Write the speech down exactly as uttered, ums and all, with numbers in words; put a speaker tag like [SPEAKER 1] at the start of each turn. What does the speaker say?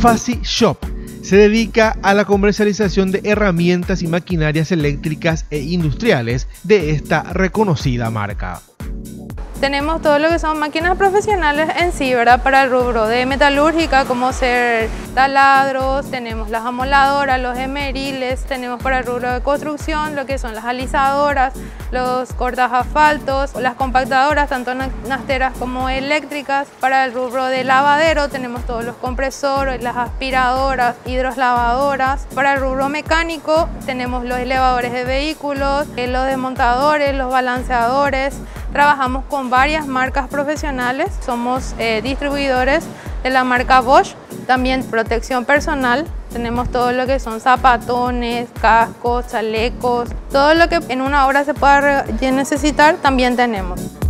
[SPEAKER 1] Faci Shop se dedica a la comercialización de herramientas y maquinarias eléctricas e industriales de esta reconocida marca.
[SPEAKER 2] Tenemos todo lo que son máquinas profesionales en sí, ¿verdad? Para el rubro de metalúrgica, como ser taladros, tenemos las amoladoras, los emeriles, tenemos para el rubro de construcción lo que son las alisadoras, los cortas asfaltos, las compactadoras, tanto nasteras como eléctricas. Para el rubro de lavadero tenemos todos los compresores, las aspiradoras, hidroslavadoras. Para el rubro mecánico tenemos los elevadores de vehículos, los desmontadores, los balanceadores. Trabajamos con varias marcas profesionales, somos eh, distribuidores de la marca Bosch, también protección personal, tenemos todo lo que son zapatones, cascos, chalecos, todo lo que en una obra se pueda necesitar también tenemos.